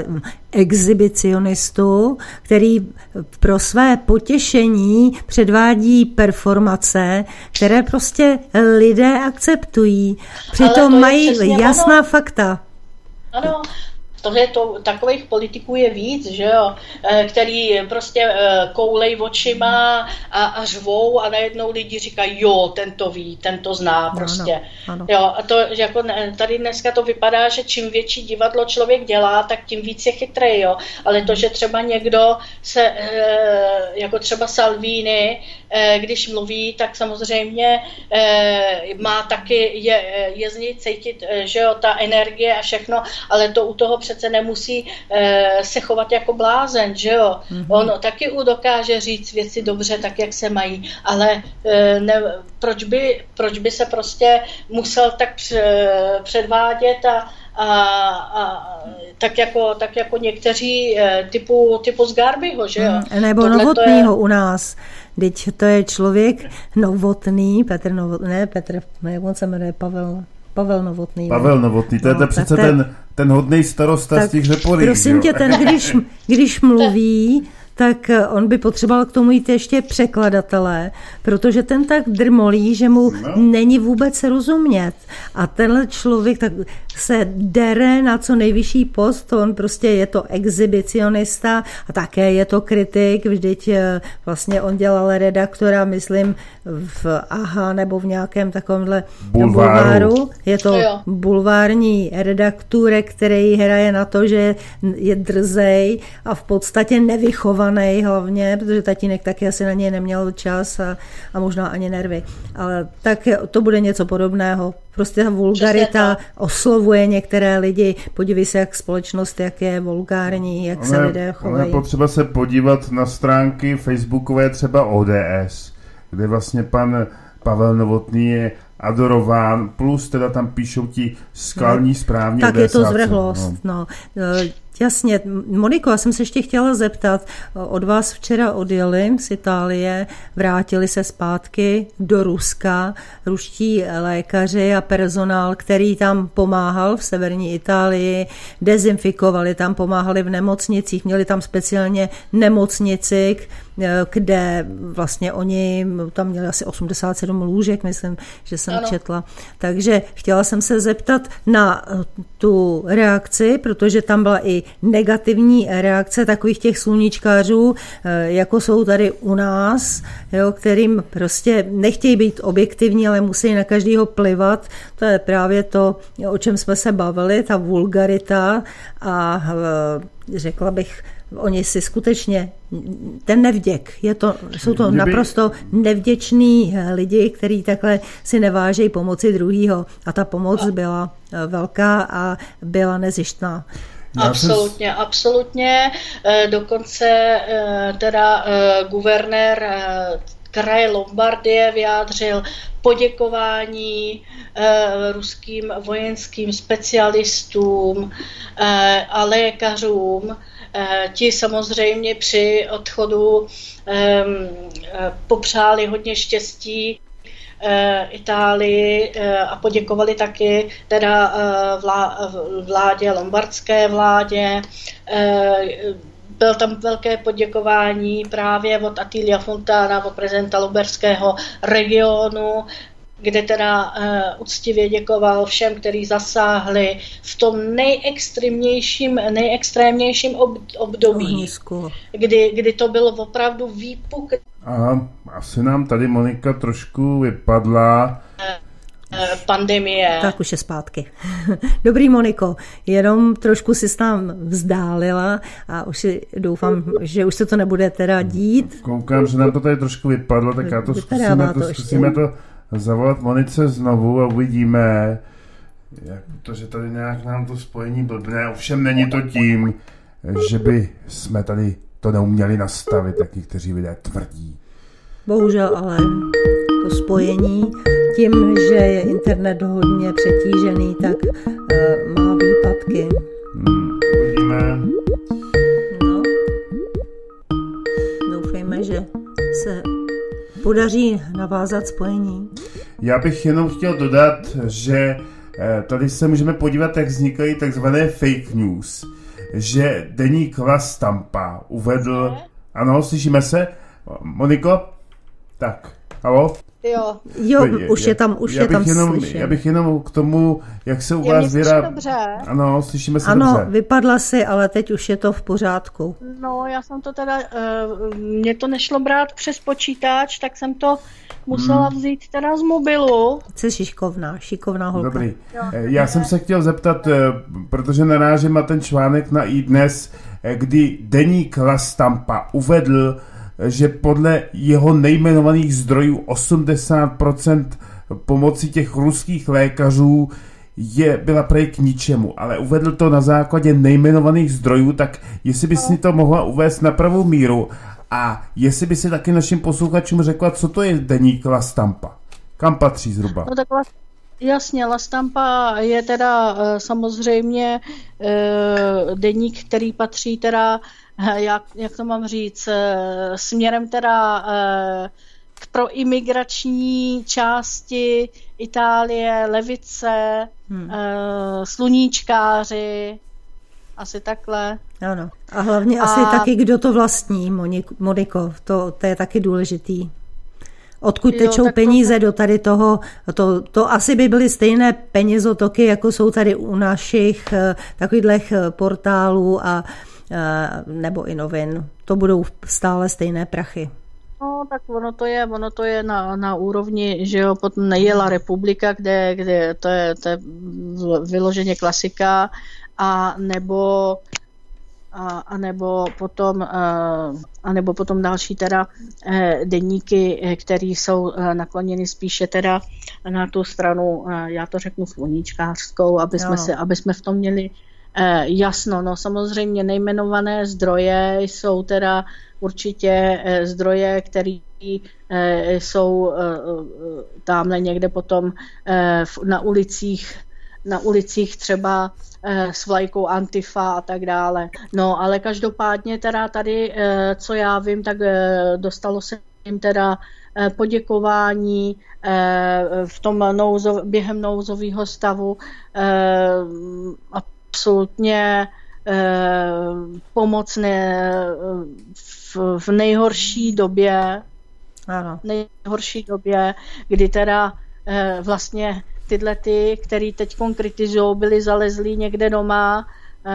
exhibicionistu, který pro své potěšení předvádí performace, které prostě lidé akceptují. Přitom mají jasná
ano.
fakta.
Ano. Tohle to, takových politiků je víc, že jo, který prostě koulej očima a, a řvou a najednou lidi říkají, jo, ten to ví, ten to zná prostě. Ano, ano. Jo, a to jako tady dneska to vypadá, že čím větší divadlo člověk dělá, tak tím víc je chytrý, jo. Ale to, že třeba někdo se, jako třeba Salvini, když mluví, tak samozřejmě má taky, je, je z něj cítit, že jo, ta energie a všechno, ale to u toho přece nemusí se chovat jako blázen, že jo. Mm-hmm. On taky dokáže říct věci dobře, tak jak se mají, ale ne, proč, by, proč by se prostě musel tak předvádět a A, a tak, jako, tak jako někteří typu, typu Sgarbyho, že jo?
Hmm, nebo Tohle Novotnýho je... u nás. Teď to je člověk Novotný, Petr Novotný, ne, Petr, ne, on se jmenuje Pavel, Pavel Novotný.
Pavel Novotný, to je no, přece ten, ten, ten hodnej starosta z těch Řeporyk.
Prosím tě, ten, když, když mluví, tak on by potřeboval k tomu jít ještě překladatele, protože ten tak drmolí, že mu no. není vůbec rozumět. A tenhle člověk tak se dere na co nejvyšší post, on prostě je to exhibicionista a také je to kritik, vždyť vlastně on dělal redaktora, myslím, v Aha nebo v nějakém takovémhle bulváru. bulváru. Je to jo. bulvární redaktor, který hraje na to, že je drzej a v podstatě nevychovaný hlavně, protože tatínek taky asi na něj neměl čas a, a možná ani nervy. Ale tak to bude něco podobného. Prostě ta vulgarita oslovuje některé lidi. Podívej se, jak společnost, jak je vulgární, jak se lidé chovají.
Je potřeba se podívat na stránky facebookové třeba O D S, kde vlastně pan Pavel Novotný je adorován, plus teda tam píšou ti skalní správní
tak
odesáci.
Je to zvrhlost, no. no. Jasně, Moniko, já jsem se ještě chtěla zeptat, od vás včera odjeli z Itálie, vrátili se zpátky do Ruska, ruští lékaři a personál, který tam pomáhal v severní Itálii, dezinfikovali tam, pomáhali v nemocnicích, měli tam speciálně nemocnici, kde vlastně oni tam měli asi osmdesát sedm lůžek, myslím, že jsem ano. četla. Takže chtěla jsem se zeptat na tu reakci, protože tam byla i negativní reakce takových těch sluníčkářů, jako jsou tady u nás, jo, kterým prostě nechtějí být objektivní, ale musí na každýho plivat. To je právě to, o čem jsme se bavili, ta vulgarita a řekla bych, oni si skutečně, ten nevděk, je to, jsou to Kdyby... naprosto nevděční lidi, kteří takhle si nevážejí pomoci druhýho. A ta pomoc byla velká a byla nezištná.
Absolutně, absolutně. Dokonce teda guvernér kraje Lombardie vyjádřil poděkování ruským vojenským specialistům a lékařům. Ti samozřejmě při odchodu popřáli hodně štěstí Itálii a poděkovali taky teda vládě, lombardské vládě. Byl tam velké poděkování právě od Attilia Fontana, od prezidenta lombardského regionu, kde teda uh, uctivě děkoval všem, kteří zasáhli v tom nejextrémnějším, nejextrémnějším ob, období, kdy, kdy to bylo opravdu výpuk.
Aha, asi nám tady Monika trošku vypadla.
Pandemie.
Tak už je zpátky. Dobrý, Moniko, jenom trošku si tam vzdálila a už si doufám, že už se to nebude teda dít.
Koukám, že nám to tady trošku vypadlo, tak já to zkusíme to, to, zkusíme to zavolat Monice znovu a uvidíme, jak, protože tady nějak nám to spojení blbne. Ovšem není to tím, že by jsme tady to neuměli nastavit, jak někteří lidé tvrdí.
Bohužel ale to spojení tím, že je internet hodně přetížený, tak uh, má výpadky.
Hmm, uvidíme.
No. Doufejme, že se podaří navázat spojení.
Já bych jenom chtěl dodat, že tady se můžeme podívat, jak vznikají takzvané fake news. Že deník La Stampa uvedl... Ano, slyšíme se? Moniko? Tak, halo?
Jo.
Jo, je, už je tam, už je tam
jenom,
slyším.
Já bych jenom k tomu, jak se u je vás vyrábí...
dobře?
Ano, slyšíme se
ano,
dobře.
Ano, vypadla si, ale teď už je to v pořádku.
No, já jsem to teda... Uh, mě to nešlo brát přes počítač, tak jsem to musela hmm. vzít teda z mobilu.
Jsi šikovná, šikovná holka.
Dobrý. Jo, já jsem se chtěl zeptat, protože narážím na ten článek na iDnes, kdy deník La Stampa uvedl, že podle jeho nejmenovaných zdrojů osmdesát procent pomoci těch ruských lékařů je, byla prej k ničemu, ale uvedl to na základě nejmenovaných zdrojů, tak jestli bys si to mohla uvést na pravou míru a jestli by si taky našim posluchačům řekla, co to je deník La Stampa, kam patří zhruba?
No tak jasně, La Stampa je teda samozřejmě deník, který patří teda, jak, jak to mám říct, směrem teda k proimigrační části Itálie, levice, hmm. sluníčkáři, asi takhle.
Ano. A hlavně a... asi taky, kdo to vlastní, Moniko, to, to je taky důležitý. Odkud tečou jo, peníze to... do tady toho, to, to asi by byly stejné penězotoky, jako jsou tady u našich takových portálů a nebo i novin. To budou stále stejné prachy.
No, tak ono to je, ono to je na, na úrovni, že jo, potom nejela republika, kde, kde to je, to je vyloženě klasika, a nebo a, a nebo potom a nebo potom další teda deníky, které jsou nakloněny spíše teda na tu stranu, já to řeknu sluníčkářskou, aby jsme se, aby jsme v tom měli jasno. No samozřejmě nejmenované zdroje jsou teda určitě zdroje, které jsou tamhle někde potom na ulicích, na ulicích třeba s vlajkou Antifa a tak dále. No, ale každopádně teda tady, co já vím, tak dostalo se jim teda poděkování v tom nouzov, během nouzového stavu, absolutně pomocné v, v nejhorší době,
ano.
nejhorší době, kdy teda vlastně tyhle ty, který teď kritizují, byli zalezlí někde doma,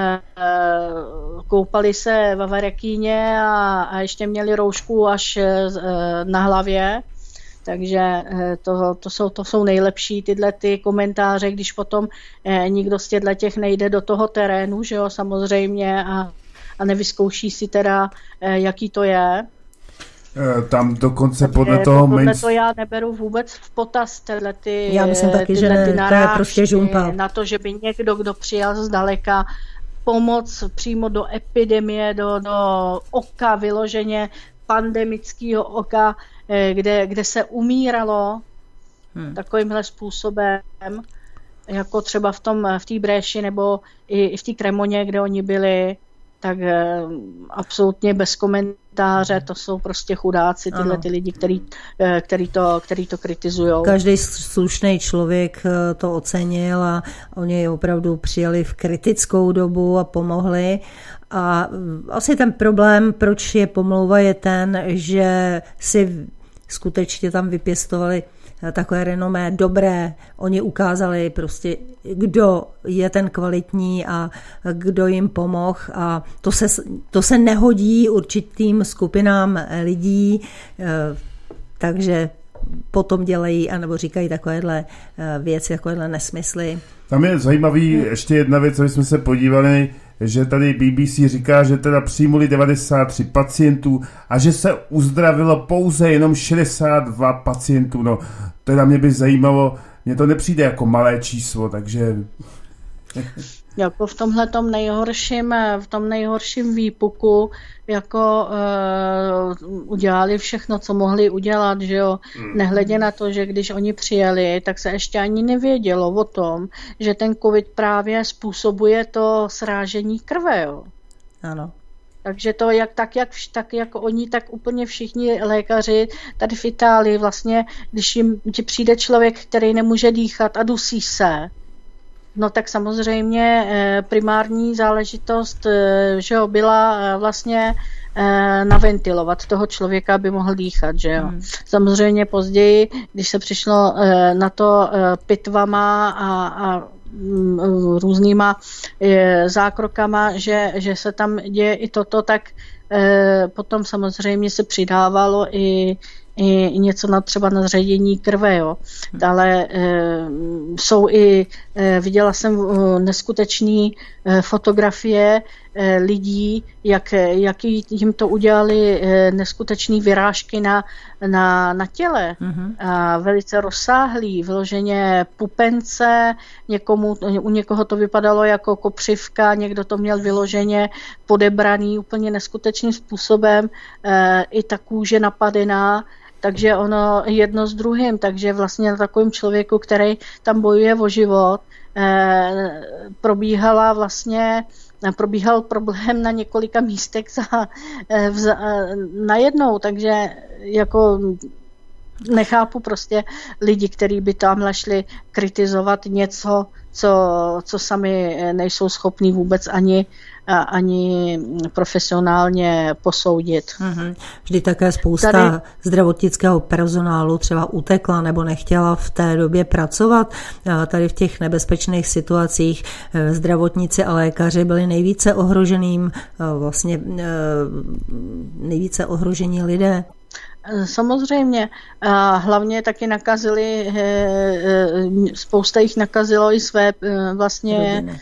koupali se v avarekýně a, a ještě měli roušku až na hlavě. Takže to, to, jsou, to jsou nejlepší tyhle ty komentáře, když potom nikdo z těchto těch nejde do toho terénu, že jo, samozřejmě, a, a nevyzkouší si teda, jaký to je.
Tam dokonce podle toho...
Podle main... to já neberu vůbec v potaz tyhle ty,
já myslím taky,
tyhle
že ne,
ty narážky,
to je prostě žumpa.
Na to, že by někdo, kdo přijal zdaleka, pomoc přímo do epidemie, do, do oka vyloženě, pandemického oka, kde, kde se umíralo hmm. takovýmhle způsobem, jako třeba v tom, v té Bréši nebo i, i v té Kremoně, kde oni byli, tak absolutně bez komentáře, to jsou prostě chudáci, tyhle ano. ty lidi, který, který, to, který to kritizujou.
Každý slušný člověk to ocenil a oni opravdu přijali v kritickou dobu a pomohli. A asi ten problém, proč je pomlouva, je ten, že si skutečně tam vypěstovali takové renomé dobré. Oni ukázali prostě, kdo je ten kvalitní a kdo jim pomohl, a to se, to se nehodí určitým skupinám lidí, takže potom dělají anebo říkají takovéhle věci, takovéhle nesmysly.
Tam je zajímavý ještě jedna věc, aby jsme se podívali, že tady B B C říká, že teda přijmuli devadesát tři pacientů a že se uzdravilo pouze jenom šedesát dva pacientů. No, teda mě by zajímalo, mně to nepřijde jako malé číslo, takže...
Jako v tomhletom nejhorším, v tom nejhorším výpuku, jako uh, udělali všechno, co mohli udělat, že jo. Mm. Nehledě na to, že když oni přijeli, tak se ještě ani nevědělo o tom, že ten covid právě způsobuje to srážení krve, jo.
Ano.
Takže to jak, tak, jak, tak jako oni, tak úplně všichni lékaři tady v Itálii vlastně, když jim ti přijde člověk, který nemůže dýchat a dusí se, no tak samozřejmě primární záležitost, že jo, byla vlastně naventilovat toho člověka, aby mohl dýchat, že jo. Hmm. Samozřejmě později, když se přišlo na to pitvama a, a různýma zákrokama, že, že se tam děje i toto, tak potom samozřejmě se přidávalo i i něco na třeba na zředění krve, jo. Ale e, jsou i, e, viděla jsem e, neskutečné e, fotografie e, lidí, jak, jak jim to udělali e, neskutečné vyrážky na, na, na těle. Mm-hmm. A velice rozsáhlý, vyloženě pupence, někomu, u někoho to vypadalo jako kopřivka, někdo to měl vyloženě podebraný úplně neskutečným způsobem, e, i ta kůže napadená. Takže ono jedno s druhým, takže vlastně na takovém člověku, který tam bojuje o život, eh, probíhala vlastně, probíhal problém na několika místech za, eh, za, eh, najednou, takže jako nechápu prostě lidi, kteří by tamhle šli kritizovat něco, co, co sami nejsou schopní vůbec ani ani profesionálně posoudit.
Mm-hmm. Vždy také spousta Tady... zdravotnického personálu třeba utekla nebo nechtěla v té době pracovat. Tady v těch nebezpečných situacích zdravotníci a lékaři byli nejvíce ohroženým, vlastně nejvíce ohrožení lidé.
Samozřejmě. A hlavně taky nakazili, spousta jich nakazilo i své vlastně rodiny.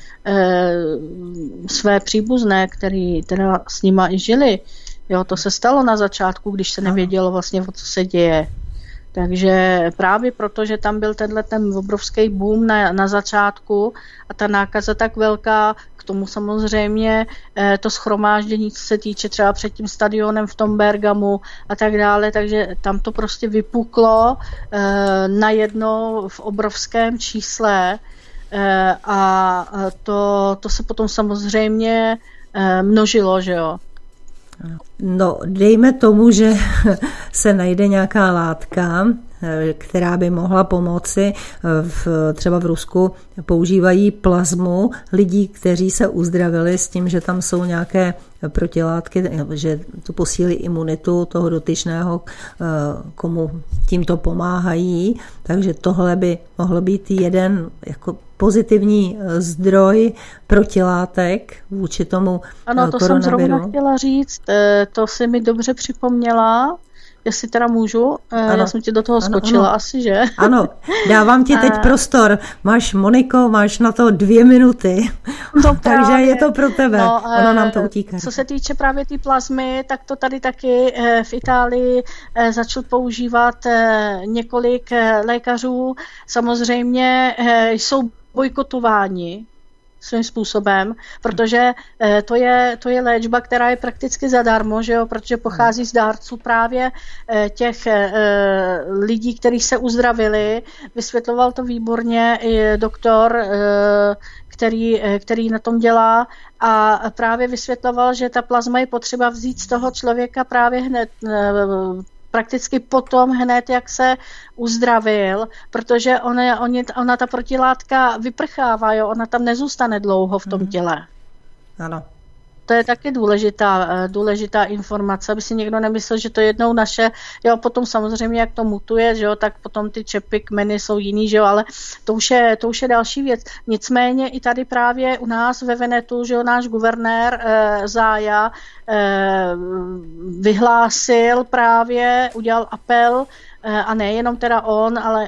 Své příbuzné, který teda s nima i žili. Jo, to se stalo na začátku, když se nevědělo vlastně, o co se děje. Takže právě proto, že tam byl tenhle ten obrovský boom na, na začátku a ta nákaza tak velká, k tomu samozřejmě eh, to shromáždění, co se týče třeba před tím stadionem v tom Bergamu a tak dále, takže tam to prostě vypuklo eh, najednou v obrovském čísle eh, a to, to se potom samozřejmě eh, množilo, že jo.
No, dejme tomu, že se najde nějaká látka, která by mohla pomoci. V, třeba v Rusku používají plazmu lidí, kteří se uzdravili s tím, že tam jsou nějaké protilátky, že to posílí imunitu toho dotyčného, komu tímto pomáhají. Takže tohle by mohlo být jeden jako pozitivní zdroj protilátek vůči tomu
ano, to
koronaviru.
Jsem zrovna chtěla říct, to si mi dobře připomněla, jestli teda můžu, ano. Já jsem ti do toho ano, skočila ano. asi, že?
Ano, dávám ti teď prostor. Máš, Moniko, máš na to dvě minuty, no, takže je to pro tebe. No, ono nám to utíká.
Co se týče právě té plazmy, tak to tady taky v Itálii začal používat několik lékařů. Samozřejmě jsou bojkotováni svým způsobem, protože to je, to je léčba, která je prakticky zadarmo, že jo, protože pochází z dárců právě těch lidí, kteří se uzdravili. Vysvětloval to výborně i doktor, který, který na tom dělá a právě vysvětloval, že ta plazma je potřeba vzít z toho člověka právě hned prakticky potom hned, jak se uzdravil, protože ona, ona, ona ta protilátka vyprchává, jo? Ona tam nezůstane dlouho v tom těle.
Ano.
To je taky důležitá, důležitá informace, aby si někdo nemyslel, že to jednou naše, jo, potom samozřejmě, jak to mutuje, že jo, tak potom ty čepy, kmeny jsou jiný, že jo, ale to už je, to už je další věc. Nicméně i tady právě u nás ve Venetu, že jo, náš guvernér e, Zája e, vyhlásil právě, udělal apel, e, a nejenom teda on, ale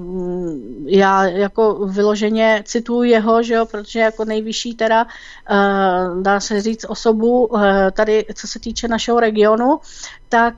já jako vyloženě cituju jeho, že jo, protože jako nejvyšší teda, dá se říct, osobu tady, co se týče našeho regionu, tak,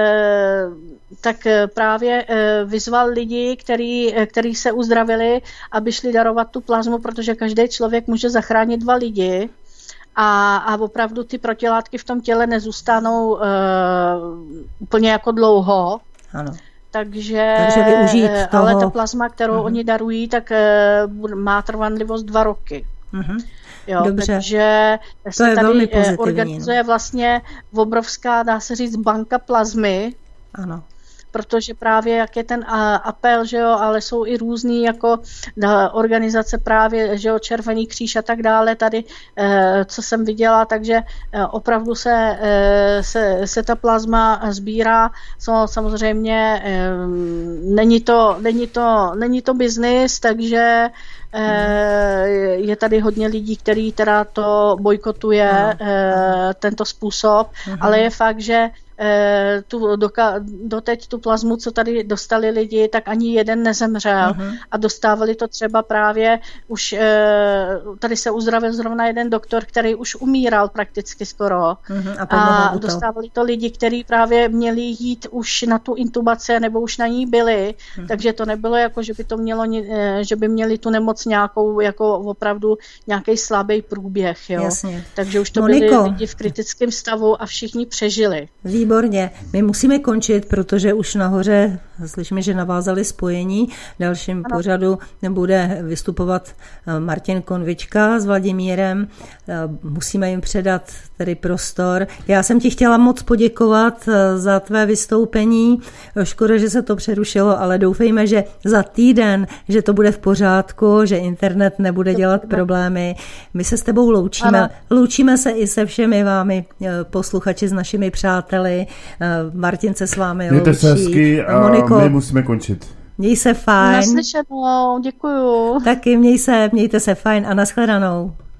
tak právě vyzval lidi, který, který se uzdravili, aby šli darovat tu plazmu, protože každý člověk může zachránit dva lidi. A, a opravdu ty protilátky v tom těle nezůstanou uh, úplně jako dlouho.
Ano.
Takže,
Takže využít toho.
Ale ta plazma, kterou uh-huh. oni darují, tak uh, má trvanlivost dva roky.
Uh-huh.
Jo,
dobře.
Takže
to
se
je
tady organizuje vlastně obrovská, dá se říct, banka plazmy.
Ano.
Protože právě jak je ten apel, že jo, ale jsou i různý jako organizace právě, že jo, Červený kříž a tak dále tady, co jsem viděla, takže opravdu se, se, se ta plazma sbírá. Samozřejmě není to, není to, není to biznis, takže je tady hodně lidí, který teda to bojkotuje, ano. tento způsob, uh-huh. ale je fakt, že tu, doka, doteď tu plazmu, co tady dostali lidi, tak ani jeden nezemřel uh-huh. a dostávali to třeba právě už, tady se uzdravil zrovna jeden doktor, který už umíral prakticky skoro uh-huh. a, a dostávali to lidi, kteří právě měli jít už na tu intubaci nebo už na ní byli, uh-huh. takže to nebylo jako, že by to mělo, že by měli tu nemoc nějakou, jako opravdu nějaký slabý průběh, jo. Jasně. Takže už to Moniko. Byli lidi v kritickém stavu a všichni přežili.
Výborně. My musíme končit, protože už nahoře slyšíme, že navázali spojení. V dalším ano. pořadu bude vystupovat Martin Konvička s Vladimírem. Musíme jim předat tedy prostor. Já jsem ti chtěla moc poděkovat za tvé vystoupení. Škoda, že se to přerušilo, ale doufejme, že za týden, že to bude v pořádku, že internet nebude dělat problémy. My se s tebou loučíme. Ano. Loučíme se i se všemi vámi posluchači, s našimi přáteli. Martin se s vámi
Mějte
loučí.
Se hezky a Moniko, my musíme končit.
Měj se fajn.
Naslyšenou, děkuju.
Taky měj se, mějte se fajn a nashledanou.